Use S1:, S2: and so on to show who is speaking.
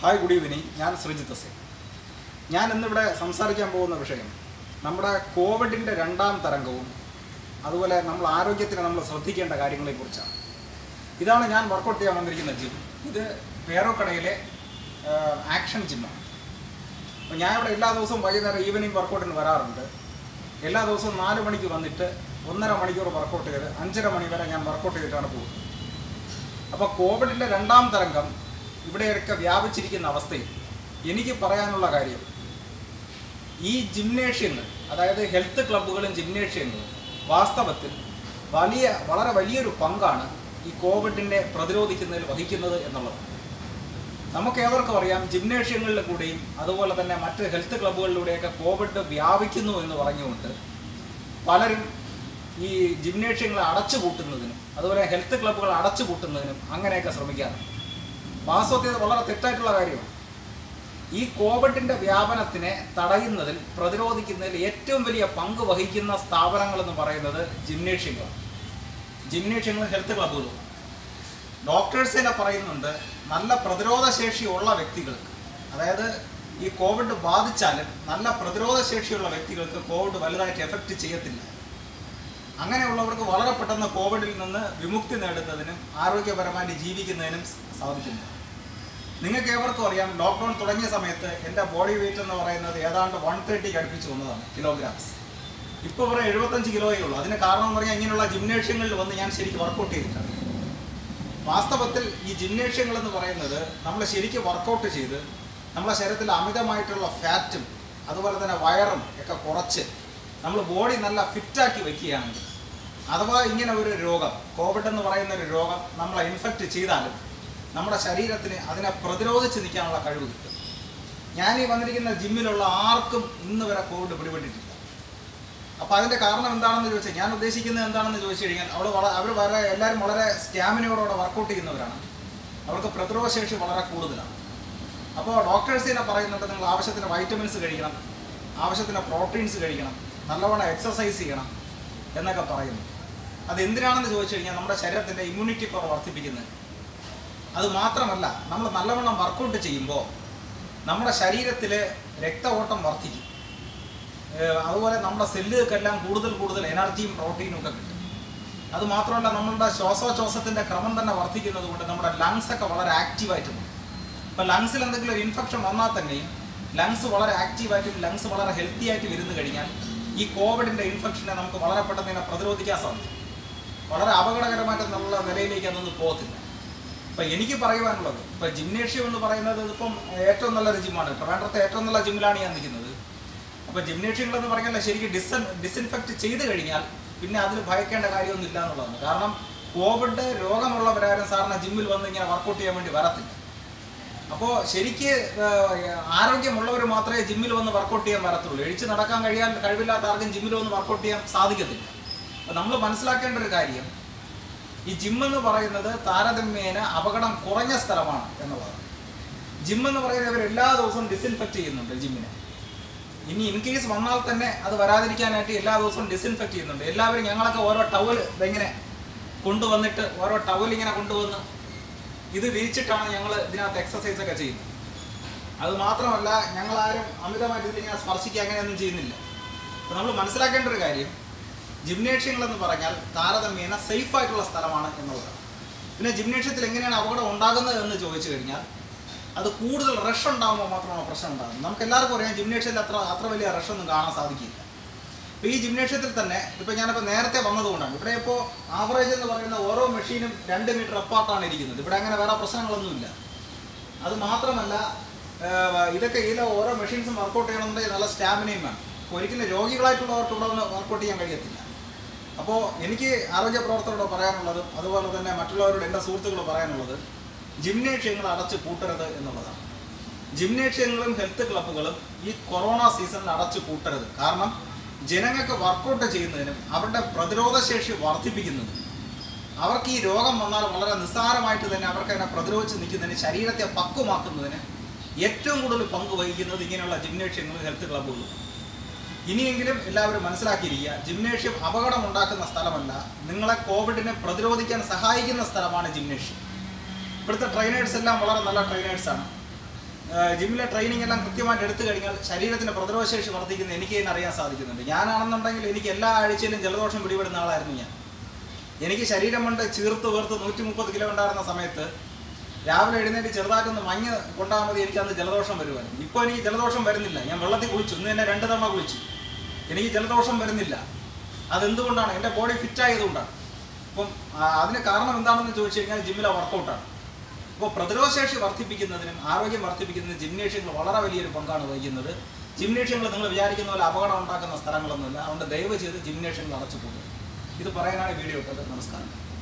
S1: Hi, good evening. ഞാൻ ശ്രീജിത്ത് സിംഗ്. ഞാൻ ഇന്നിവിടെ സംസാരിക്കാൻ പോകുന്ന വിഷയം നമ്മുടെ കോവിഡിൻ്റെ രണ്ടാം തരംഗവും അതുപോലെ നമ്മൾ ആരോഗ്യത്തിന് നമ്മൾ ശ്രദ്ധിക്കേണ്ട കാര്യങ്ങളെക്കുറിച്ചാണ്. ഇതാണ് ഞാൻ വർക്കൗട്ട് ചെയ്യാൻ വന്നിരിക്കുന്ന ജിം. ഇത് പേരോക്കടയിലെ ആക്ഷൻ ജിമ്മാണ്. അപ്പോൾ ഞാൻ ഇവിടെ എല്ലാ ദിവസവും വൈകുന്നേരം ഈവനിങ് വർക്കൗട്ടിന് വരാറുണ്ട്. എല്ലാ ദിവസവും 4 മണിക്ക് വന്നിട്ട് 1.5 മണിക്കൂർ വർക്കൗട്ട് ചെയ്ത് 5:30 മണി വരെ ഞാൻ വർക്കൗട്ട് ചെയ്തിട്ടാണ് പോകുന്നത്. അപ്പോൾ കോവിഡിൻ്റെ രണ്ടാം തരംഗം ഇവിടെയൊക്കെ വ്യാപിച്ചിരിക്കുന്ന അവസ്ഥയിൽ എനിക്ക് പറയാനുള്ള കാര്യം, ഈ ജിംനേഷ്യങ്ങൾ, അതായത് ഹെൽത്ത് ക്ലബ്ബുകളും ജിംനേഷ്യങ്ങളും വാസ്തവത്തിൽ വളരെ വലിയൊരു പങ്കാണ് ഈ കോവിഡിനെ പ്രതിരോധിക്കുന്നതിൽ വഹിക്കുന്നത് എന്നുള്ളത്. നമുക്കേവർക്കും അറിയാം, ജിംനേഷ്യങ്ങളിൽ കൂടെയും അതുപോലെ തന്നെ മറ്റ് ഹെൽത്ത് ക്ലബ്ബുകളിലൂടെയൊക്കെ കോവിഡ് വ്യാപിക്കുന്നു എന്ന് പറഞ്ഞുകൊണ്ട് പലരും ഈ ജിംനേഷ്യങ്ങളെ അടച്ചുപൂട്ടുന്നതിനും അതുപോലെ ഹെൽത്ത് ക്ലബ്ബുകൾ അടച്ചുപൂട്ടുന്നതിനും അങ്ങനെയൊക്കെ ശ്രമിക്കാറുണ്ട്. വാസ്തവത്തിൽ വളരെ തെറ്റായിട്ടുള്ള കാര്യമാണ്. ഈ കോവിഡിൻ്റെ വ്യാപനത്തിനെ തടയുന്നതിൽ, പ്രതിരോധിക്കുന്നതിൽ ഏറ്റവും വലിയ പങ്ക് വഹിക്കുന്ന സ്ഥാപനങ്ങളെന്ന് പറയുന്നത് ജിംനേഷ്യങ്ങളാണ്. ജിംനേഷ്യങ്ങളും ഹെൽത്ത് ക്ലബ്ബുകളും. ഡോക്ടേഴ്സ് തന്നെ പറയുന്നുണ്ട്, നല്ല പ്രതിരോധ ശേഷിയുള്ള വ്യക്തികൾക്ക്, അതായത് ഈ കോവിഡ് ബാധിച്ചാലും നല്ല പ്രതിരോധ ശേഷിയുള്ള വ്യക്തികൾക്ക് കോവിഡ് വലുതായിട്ട് എഫക്റ്റ് ചെയ്യത്തില്ല. അങ്ങനെയുള്ളവർക്ക് വളരെ പെട്ടെന്ന് കോവിഡിൽ നിന്ന് വിമുക്തി നേടുന്നതിനും ആരോഗ്യപരമായിട്ട് ജീവിക്കുന്നതിനും സാധിക്കുന്നു. നിങ്ങൾക്ക് ഏവർക്കും അറിയാം, ലോക്ക്ഡൗൺ തുടങ്ങിയ സമയത്ത് എൻ്റെ ബോഡി വെയിറ്റ് എന്ന് പറയുന്നത് ഏതാണ്ട് 130 അടുപ്പിച്ച് വന്നതാണ്, കിലോഗ്രാംസ്. ഇപ്പോൾ ഇവിടെ 75 കിലോയേ ഉള്ളൂ. അതിന് കാരണം എന്ന് പറഞ്ഞാൽ ഇങ്ങനെയുള്ള ജിംനേഷ്യങ്ങളിൽ വന്ന് ഞാൻ ശരിക്കും വർക്കൗട്ട് ചെയ്തിട്ടാണ്. വാസ്തവത്തിൽ ഈ ജിംനേഷ്യങ്ങൾ എന്ന് പറയുന്നത് നമ്മൾ ശരിക്കും വർക്കൗട്ട് ചെയ്ത് നമ്മുടെ ശരീരത്തിൽ അമിതമായിട്ടുള്ള ഫാറ്റും അതുപോലെ തന്നെ വയറും ഒക്കെ കുറച്ച് നമ്മൾ ബോഡി നല്ല ഫിറ്റാക്കി വയ്ക്കുകയാണെങ്കിൽ, അഥവാ ഇങ്ങനെ ഒരു രോഗം, കോവിഡ് എന്ന് പറയുന്ന ഒരു രോഗം നമ്മളെ ഇൻഫെക്റ്റ് ചെയ്താലും നമ്മുടെ ശരീരത്തിന് അതിനെ പ്രതിരോധിച്ച് നിൽക്കാനുള്ള കഴിവ് കിട്ടും. ഞാൻ ഈ വന്നിരിക്കുന്ന ജിമ്മിലുള്ള ആർക്കും ഇന്ന് വരെ കോവിഡ് പിടിപെട്ടിട്ടില്ല. അപ്പോൾ അതിൻ്റെ കാരണം എന്താണെന്ന് ചോദിച്ചാൽ, ഞാൻ ഉദ്ദേശിക്കുന്നത് എന്താണെന്ന് ചോദിച്ചു കഴിഞ്ഞാൽ, അവർ എല്ലാവരും വളരെ സ്റ്റാമിനയോടെ വർക്കൗട്ട് ചെയ്യുന്നവരാണ്. അവർക്ക് പ്രതിരോധ ശേഷി വളരെ കൂടുതലാണ്. അപ്പോൾ ഡോക്ടേഴ്സ് തന്നെ പറയുന്നുണ്ട്, നിങ്ങൾ ആവശ്യത്തിന് വൈറ്റമിൻസ് കഴിക്കണം, ആവശ്യത്തിന് പ്രോട്ടീൻസ് കഴിക്കണം, നല്ലവണ്ണം എക്സസൈസ് ചെയ്യണം എന്നൊക്കെ പറയുന്നു. അത് എന്തിനാണെന്ന് ചോദിച്ചു കഴിഞ്ഞാൽ, നമ്മുടെ ശരീരത്തിൻ്റെ ഇമ്മ്യൂണിറ്റി പവർ വർദ്ധിപ്പിക്കുന്നത്. അത് മാത്രമല്ല, നമ്മൾ നല്ലവണ്ണം വർക്കൗട്ട് ചെയ്യുമ്പോൾ നമ്മുടെ ശരീരത്തിൽ രക്തഓട്ടം വർദ്ധിക്കും. അതുപോലെ നമ്മുടെ സെല്ലുകൾക്കെല്ലാം കൂടുതൽ എനർജിയും പ്രോട്ടീനും ഒക്കെ കിട്ടും. അതുമാത്രമല്ല, നമ്മളുടെ ശ്വാസോച്ഛ്വാസത്തിൻ്റെ ക്രമം തന്നെ വർദ്ധിക്കുന്നത് കൊണ്ട് നമ്മുടെ ലങ്സൊക്കെ വളരെ ആക്റ്റീവായിട്ട് പോകും. ഇപ്പോൾ ലങ്സിൽ എന്തെങ്കിലും ഒരു ഇൻഫെക്ഷൻ വന്നാൽ തന്നെയും ലങ്സ് വളരെ ആക്റ്റീവായിട്ടും ലങ്സ് വളരെ ഹെൽത്തി ആയിട്ട് ഇരുന്ന് കഴിഞ്ഞാൽ ഈ കോവിഡിൻ്റെ ഇൻഫെക്ഷനെ നമുക്ക് വളരെ പെട്ടെന്ന് ഇതിനെ പ്രതിരോധിക്കാൻ സാധിക്കും. വളരെ അപകടകരമായിട്ടുള്ള നിലയിലേക്ക് അതൊന്നും പോകത്തില്ല. ഇപ്പം എനിക്ക് പറയുവാനുള്ളത്, ഇപ്പം ജിംനേഷ്യം എന്ന് പറയുന്നത് ഇതിപ്പം ഏറ്റവും നല്ലൊരു ജിമ്മാണ്. ട്രിവാൻഡ്രത്തെ ഏറ്റവും നല്ല ജിമ്മിലാണ് ഞാൻ നിൽക്കുന്നത്. അപ്പോൾ ജിംനേഷ്യങ്ങളെന്ന് പറഞ്ഞാൽ ശരിക്കും ഡിസിൻഫെക്റ്റ് ചെയ്ത് കഴിഞ്ഞാൽ പിന്നെ അതിൽ ഭയക്കേണ്ട കാര്യമൊന്നും ഇല്ല എന്നുള്ളതാണ്. കാരണം കോവിഡ് രോഗമുള്ളവരാരും സാറിന് ജിമ്മിൽ വന്ന് ഇങ്ങനെ വർക്കൗട്ട് ചെയ്യാൻ വേണ്ടി വരത്തില്ല. അപ്പോൾ ശരിക്ക് ആരോഗ്യമുള്ളവർ മാത്രമേ ജിമ്മിൽ വന്ന് വർക്കൗട്ട് ചെയ്യാൻ വരത്തുള്ളൂ. എഴിച്ച് നടക്കാൻ കഴിവില്ലാത്ത ആർക്കും ജിമ്മിൽ വന്ന് വർക്കൗട്ട് ചെയ്യാൻ സാധിക്കത്തില്ല. അപ്പോൾ നമ്മൾ മനസ്സിലാക്കേണ്ട ഒരു കാര്യം, ഈ ജിമ്മെന്ന് പറയുന്നത് താരതമ്യേന അപകടം കുറഞ്ഞ സ്ഥലമാണ് എന്നുള്ളതാണ്. ജിമ്മെന്ന് പറയുന്നവർ എല്ലാ ദിവസവും ഡിസിൻഫെക്റ്റ് ചെയ്യുന്നുണ്ട് ജിമ്മിനെ. ഇനി ഇൻ കേസ് വന്നാൽ തന്നെ അത് വരാതിരിക്കാനായിട്ട് എല്ലാ ദിവസവും ഡിസിൻഫെക്റ്റ് ചെയ്യുന്നുണ്ട്. എല്ലാവരും ഞങ്ങളൊക്കെ ഓരോ ടവൽ ഇങ്ങനെ കൊണ്ടുവന്നിട്ട്, ഓരോ ടവൽ ഇങ്ങനെ കൊണ്ടുവന്ന് ഇത് വിരിച്ചിട്ടാണ് ഞങ്ങൾ ഇതിനകത്ത് എക്സസൈസ് ഒക്കെ ചെയ്യുന്നത്. അത് മാത്രമല്ല, ഞങ്ങളാരും അമിതമായിട്ട് ഇതിലിങ്ങനെ സ്പർശിക്കുക അങ്ങനെയൊന്നും ചെയ്യുന്നില്ല. അപ്പോൾ നമ്മൾ മനസ്സിലാക്കേണ്ട ഒരു കാര്യം, ജിംനേഷ്യങ്ങളെന്ന് പറഞ്ഞാൽ താരതമ്യേന സേഫായിട്ടുള്ള സ്ഥലമാണ് എന്നുള്ളതാണ്. പിന്നെ ജിംനേഷ്യത്തിൽ എങ്ങനെയാണ് അപകടം ഉണ്ടാകുന്നത് എന്ന് ചോദിച്ചു കഴിഞ്ഞാൽ, അത് കൂടുതൽ റഷ് ഉണ്ടാകുമ്പോൾ മാത്രമാണ് പ്രശ്നം ഉണ്ടാകുന്നത്. നമുക്ക് എല്ലാവർക്കും അറിയാം, ജിംനേഷ്യത്തിൽ അത്ര വലിയ റഷൊന്നും കാണാൻ സാധിക്കില്ല. ഇപ്പോൾ ഈ ജിംനേഷ്യത്തിൽ തന്നെ ഇപ്പോൾ ഞാനിപ്പോൾ നേരത്തെ വന്നതുകൊണ്ടാണ്, ഇവിടെ ഇപ്പോൾ ആവറേജ് എന്ന് പറയുന്ന ഓരോ മെഷീനും 2 മീറ്റർ അപ്പാർട്ടാണ് ഇരിക്കുന്നത്. ഇവിടെ അങ്ങനെ വേറെ പ്രശ്നങ്ങളൊന്നുമില്ല. അത് മാത്രമല്ല, ഇതിലെ ഓരോ മെഷീൻസും വർക്കൗട്ട് ചെയ്യണമെന്നുണ്ടെങ്കിൽ നല്ല സ്റ്റാമിനയും വേണം. അപ്പോൾ ഒരിക്കലും രോഗികളായിട്ടുള്ളവർക്ക് ഇവിടെ ഒന്ന് വർക്കൗട്ട് ചെയ്യാൻ കഴിയത്തില്ല. അപ്പോൾ എനിക്ക് ആരോഗ്യ പ്രവർത്തകരോട് പറയാനുള്ളതും അതുപോലെ തന്നെ മറ്റുള്ളവരോട് എൻ്റെ സുഹൃത്തുക്കളോട് പറയാനുള്ളത്, ജിംനേഷ്യങ്ങൾ അടച്ചു പൂട്ടരുത് എന്നുള്ളതാണ്. ജിംനേഷ്യങ്ങളും ഹെൽത്ത് ക്ലബ്ബുകളും ഈ കൊറോണ സീസണിൽ അടച്ചു പൂട്ടരുത്. കാരണം ജനങ്ങൾക്ക് വർക്കൗട്ട് ചെയ്യുന്നതിനും അവരുടെ പ്രതിരോധ ശേഷി വർദ്ധിപ്പിക്കുന്നതിനും, അവർക്ക് ഈ രോഗം വന്നാൽ വളരെ നിസ്സാരമായിട്ട് തന്നെ അവർക്ക് അതിനെ പ്രതിരോധിച്ച് നിൽക്കുന്നതിന്, ശരീരത്തെ പക്വമാക്കുന്നതിന് ഏറ്റവും കൂടുതൽ പങ്ക് വഹിക്കുന്നത് ഇങ്ങനെയുള്ള ജിംനേഷ്യങ്ങളും ഹെൽത്ത് ക്ലബ്ബുകളും. ഇനിയെങ്കിലും എല്ലാവരും മനസ്സിലാക്കിയിരിക്കുക, ജിംനേഷ്യം അപകടമുണ്ടാക്കുന്ന സ്ഥലമല്ല, നിങ്ങളെ കോവിഡിനെ പ്രതിരോധിക്കാൻ സഹായിക്കുന്ന സ്ഥലമാണ് ജിംനേഷ്യം. ഇവിടുത്തെ ട്രെയിനേഴ്സ് എല്ലാം വളരെ നല്ല ട്രെയിനേഴ്സാണ്. ജിമ്മിലെ ട്രെയിനിങ് എല്ലാം കൃത്യമായിട്ട് എടുത്തു കഴിഞ്ഞാൽ ശരീരത്തിൻ്റെ പ്രതിരോധശേഷി വർദ്ധിക്കുന്ന എനിക്ക് തന്നെ അറിയാൻ സാധിക്കുന്നുണ്ട്. ഞാനാണെന്നുണ്ടെങ്കിൽ എനിക്ക് എല്ലാ ആഴ്ചയിലും ജലദോഷം പിടിപെടുന്ന ആളായിരുന്നു ഞാൻ. എനിക്ക് ശരീരം കൊണ്ട് ചീർത്ത് വേർത്ത് 130 കിലോ ഉണ്ടായിരുന്ന സമയത്ത് രാവിലെ എഴുന്നേറ്റ് ചെറുതായിട്ടൊന്ന് മഞ്ഞ് കൊണ്ടാൽ മതി എനിക്ക് അന്ന് ജലദോഷം വരുമായിരുന്നു. ഇപ്പോൾ എനിക്ക് ജലദോഷം വരുന്നില്ല. ഞാൻ വെള്ളത്തിൽ കുളിച്ചു, ഇന്ന് തന്നെ 2 തവണ കുളിച്ചു. എനിക്ക് ജലദോഷം വരുന്നില്ല. അതെന്തുകൊണ്ടാണ്? എൻ്റെ ബോഡി ഫിറ്റ് ആയതുകൊണ്ടാണ്. അപ്പം അതിന് കാരണം എന്താണെന്ന് ചോദിച്ചു കഴിഞ്ഞാൽ ജിമ്മിലെ വർക്കൗട്ടാണ്. അപ്പോൾ പ്രതിരോധശേഷി വർദ്ധിപ്പിക്കുന്നതിനും ആരോഗ്യം വർദ്ധിപ്പിക്കുന്നതിനും ജിംനേഷ്യങ്ങൾ വളരെ വലിയൊരു പങ്കാണ് വഹിക്കുന്നത്. ജിംനേഷ്യങ്ങൾ നിങ്ങൾ വിചാരിക്കുന്ന പോലെ അപകടം ഉണ്ടാക്കുന്ന സ്ഥലങ്ങളൊന്നുമില്ല. അതുകൊണ്ട് ദയവ് ചെയ്ത് ജിംനേഷ്യങ്ങൾ അടച്ചു പോകുക. ഇത് പറയാനാണ് വീഡിയോ ഇട്ടത്. നമസ്കാരം.